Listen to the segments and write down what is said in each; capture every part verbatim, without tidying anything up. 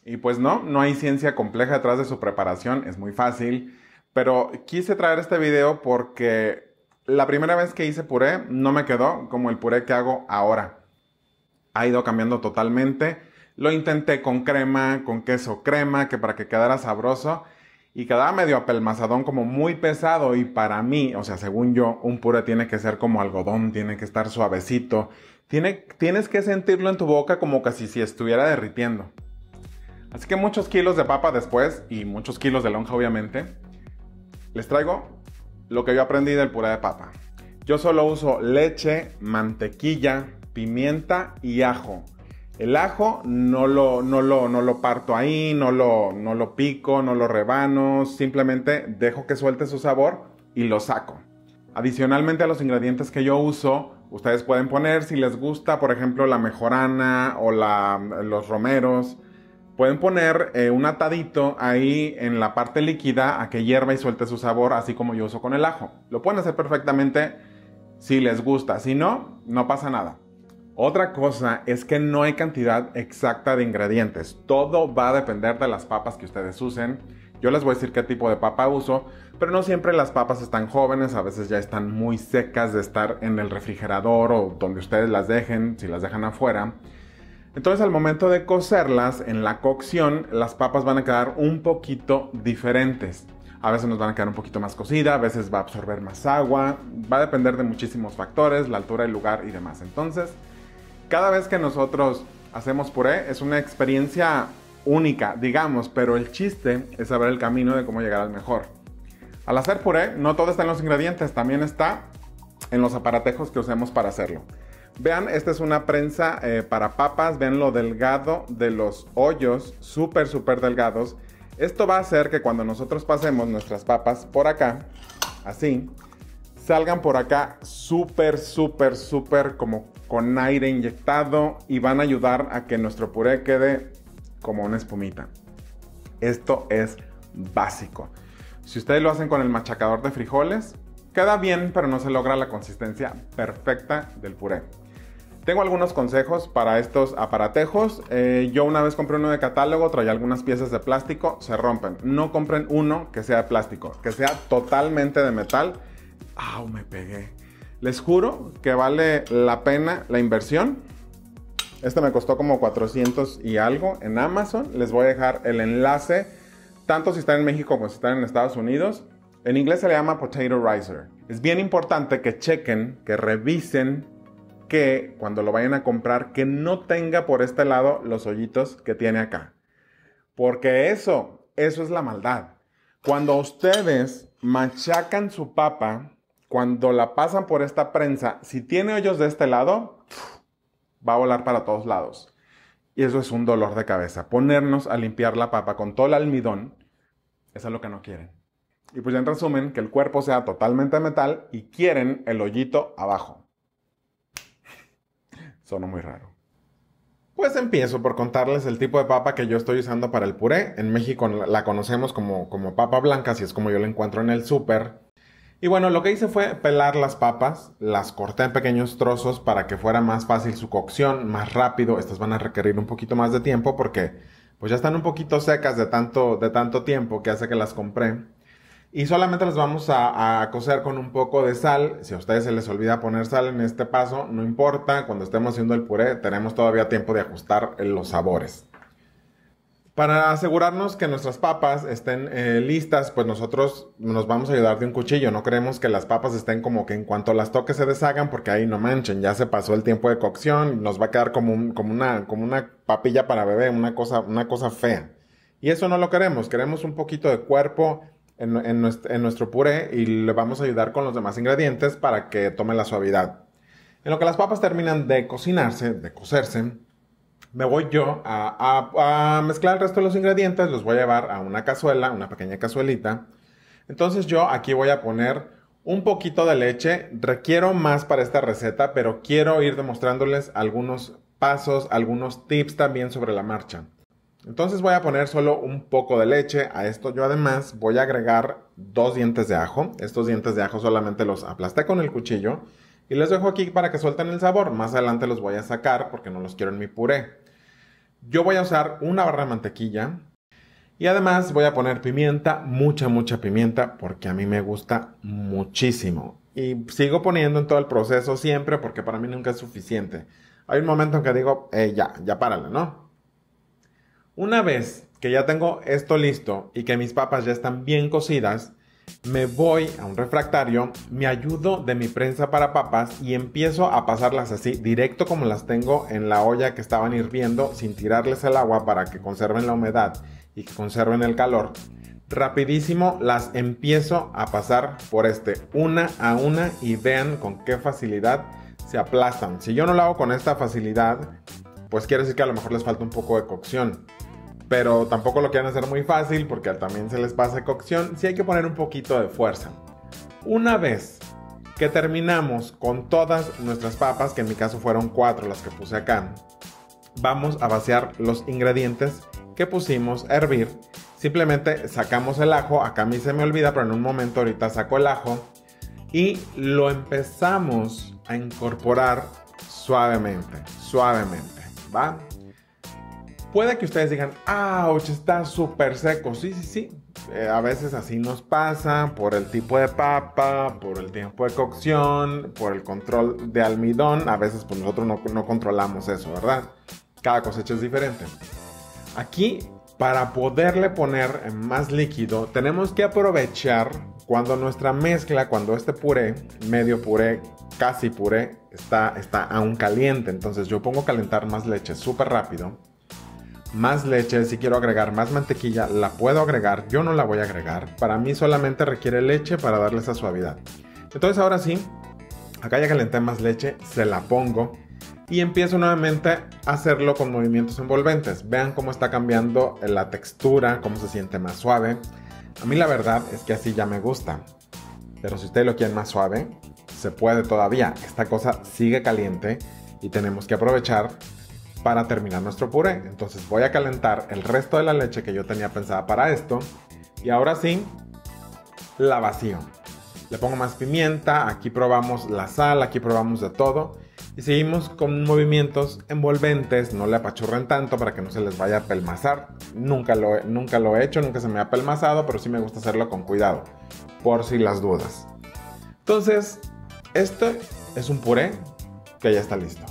Y pues no, no hay ciencia compleja detrás de su preparación, es muy fácil. Pero quise traer este video porque la primera vez que hice puré no me quedó como el puré que hago ahora. Ha ido cambiando totalmente. Lo intenté con crema, con queso crema, que para que quedara sabroso. Y quedaba medio apelmazadón, como muy pesado. Y para mí, o sea, según yo, un puré tiene que ser como algodón, tiene que estar suavecito. Tiene, tienes que sentirlo en tu boca como casi si estuviera derritiendo. Así que muchos kilos de papa después, y muchos kilos de lonja obviamente, les traigo lo que yo aprendí del puré de papa. Yo solo uso leche, mantequilla, pimienta y ajo. El ajo no lo, no lo, no lo parto ahí, no lo, no lo pico, no lo rebano, simplemente dejo que suelte su sabor y lo saco. Adicionalmente a los ingredientes que yo uso, ustedes pueden poner, si les gusta, por ejemplo, la mejorana o la, los romeros. Pueden poner eh, un atadito ahí en la parte líquida a que hierva y suelte su sabor, así como yo uso con el ajo. Lo pueden hacer perfectamente si les gusta, si no, no pasa nada. Otra cosa es que no hay cantidad exacta de ingredientes. Todo va a depender de las papas que ustedes usen. Yo les voy a decir qué tipo de papa uso, pero no siempre las papas están jóvenes, a veces ya están muy secas de estar en el refrigerador o donde ustedes las dejen, si las dejan afuera. Entonces al momento de cocerlas, en la cocción, las papas van a quedar un poquito diferentes. A veces nos van a quedar un poquito más cocida, a veces va a absorber más agua, va a depender de muchísimos factores, la altura, el lugar y demás. Entonces, cada vez que nosotros hacemos puré es una experiencia única, digamos, pero el chiste es saber el camino de cómo llegar al mejor. Al hacer puré, no todo está en los ingredientes, también está en los aparatejos que usemos para hacerlo. Vean, esta es una prensa eh, para papas, vean lo delgado de los hoyos, súper, súper delgados. Esto va a hacer que cuando nosotros pasemos nuestras papas por acá, así, salgan por acá súper, súper, súper como con aire inyectado y van a ayudar a que nuestro puré quede como una espumita. Esto es básico. Si ustedes lo hacen con el machacador de frijoles, queda bien, pero no se logra la consistencia perfecta del puré. Tengo algunos consejos para estos aparatejos. Eh, yo una vez compré uno de catálogo, traía algunas piezas de plástico, se rompen. No compren uno que sea de plástico, que sea totalmente de metal. ¡Au! Me pegué. Les juro que vale la pena la inversión. Este me costó como cuatrocientos y algo en Amazon. Les voy a dejar el enlace, tanto si están en México como si están en Estados Unidos. En inglés se le llama Potato Riser. Es bien importante que chequen, que revisen que cuando lo vayan a comprar, que no tenga por este lado los hoyitos que tiene acá. Porque eso, eso es la maldad. Cuando ustedes machacan su papa, cuando la pasan por esta prensa, si tiene hoyos de este lado, va a volar para todos lados. Y eso es un dolor de cabeza. Ponernos a limpiar la papa con todo el almidón, eso es lo que no quieren. Y pues ya en resumen, que el cuerpo sea totalmente de metal y quieren el hoyito abajo. Sonó muy raro. Pues empiezo por contarles el tipo de papa que yo estoy usando para el puré. En México la conocemos como, como papa blanca, así es como yo la encuentro en el súper. Y bueno, lo que hice fue pelar las papas, las corté en pequeños trozos para que fuera más fácil su cocción, más rápido. Estas van a requerir un poquito más de tiempo porque pues ya están un poquito secas de tanto, de tanto tiempo que hace que las compré. Y solamente las vamos a, a cocer con un poco de sal. Si a ustedes se les olvida poner sal en este paso, no importa. Cuando estemos haciendo el puré, tenemos todavía tiempo de ajustar los sabores. Para asegurarnos que nuestras papas estén eh, listas, pues nosotros nos vamos a ayudar de un cuchillo. No queremos que las papas estén como que en cuanto las toques se deshagan, porque ahí no manchen. Ya se pasó el tiempo de cocción y nos va a quedar como, un, como, una, como una papilla para bebé, una cosa, una cosa fea. Y eso no lo queremos. Queremos un poquito de cuerpo En, en, nuestro, en nuestro puré y le vamos a ayudar con los demás ingredientes para que tome la suavidad. En lo que las papas terminan de cocinarse, de cocerse, me voy yo a, a, a mezclar el resto de los ingredientes. Los voy a llevar a una cazuela, una pequeña cazuelita. Entonces yo aquí voy a poner un poquito de leche. Requiero más para esta receta, pero quiero ir demostrándoles algunos pasos, algunos tips también sobre la marcha. Entonces voy a poner solo un poco de leche. A esto yo además voy a agregar dos dientes de ajo. Estos dientes de ajo solamente los aplasté con el cuchillo y les dejo aquí para que suelten el sabor. Más adelante los voy a sacar porque no los quiero en mi puré. Yo voy a usar una barra de mantequilla y además voy a poner pimienta, mucha, mucha pimienta, porque a mí me gusta muchísimo. Y sigo poniendo en todo el proceso siempre porque para mí nunca es suficiente. Hay un momento en que digo, eh, ya, ya párale, ¿no? Una vez que ya tengo esto listo y que mis papas ya están bien cocidas, me voy a un refractario, me ayudo de mi prensa para papas y empiezo a pasarlas así, directo como las tengo en la olla que estaban hirviendo, sin tirarles el agua para que conserven la humedad y que conserven el calor. Rapidísimo las empiezo a pasar por este, una a una, y vean con qué facilidad se aplastan. Si yo no lo hago con esta facilidad, pues quiere decir que a lo mejor les falta un poco de cocción. Pero tampoco lo quieren hacer muy fácil porque también se les pasa cocción. Sí hay que poner un poquito de fuerza. Una vez que terminamos con todas nuestras papas, que en mi caso fueron cuatro las que puse acá, vamos a vaciar los ingredientes que pusimos a hervir. Simplemente sacamos el ajo. Acá a mí se me olvida, pero en un momento ahorita saco el ajo y lo empezamos a incorporar suavemente, suavemente, ¿va? Puede que ustedes digan, ¡ouch! Está súper seco. Sí, sí, sí. Eh, a veces así nos pasa por el tipo de papa, por el tiempo de cocción, por el control de almidón. A veces pues nosotros no, no controlamos eso, ¿verdad? Cada cosecha es diferente. Aquí, para poderle poner más líquido, tenemos que aprovechar cuando nuestra mezcla, cuando este puré, medio puré, casi puré, está, está aún caliente. Entonces yo pongo a calentar más leche súper rápido. Más leche, si quiero agregar más mantequilla, la puedo agregar, yo no la voy a agregar. Para mí solamente requiere leche para darle esa suavidad. Entonces ahora sí, acá ya calenté más leche, se la pongo y empiezo nuevamente a hacerlo con movimientos envolventes. Vean cómo está cambiando la textura, cómo se siente más suave. A mí la verdad es que así ya me gusta. Pero si ustedes lo quieren más suave, se puede todavía. Esta cosa sigue caliente y tenemos que aprovechar para terminar nuestro puré. Entonces voy a calentar el resto de la leche que yo tenía pensada para esto. Y ahora sí, la vacío. Le pongo más pimienta, aquí probamos la sal, aquí probamos de todo. Y seguimos con movimientos envolventes, no le apachurren tanto para que no se les vaya a pelmazar. Nunca lo, he, nunca lo he hecho, nunca se me ha pelmazado, pero sí me gusta hacerlo con cuidado, por si las dudas. Entonces, esto es un puré que ya está listo.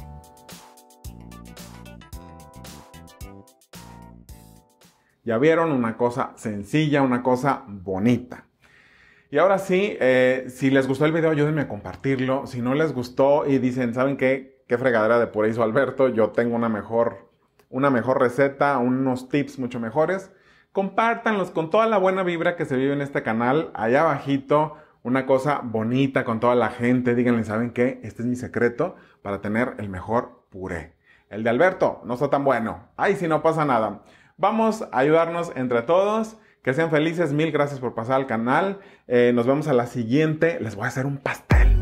Ya vieron, una cosa sencilla, una cosa bonita. Y ahora sí, eh, si les gustó el video, ayúdenme a compartirlo. Si no les gustó y dicen, ¿saben qué? ¿Qué fregadera de puré hizo Alberto? Yo tengo una mejor, una mejor receta, unos tips mucho mejores. Compártanlos con toda la buena vibra que se vive en este canal. Allá abajito, una cosa bonita con toda la gente. Díganle, ¿saben qué? Este es mi secreto para tener el mejor puré. El de Alberto no está tan bueno. Ay, si no pasa nada. Vamos a ayudarnos entre todos. Que sean felices. Mil gracias por pasar al canal. Eh, nos vemos a la siguiente. Les voy a hacer un pastel.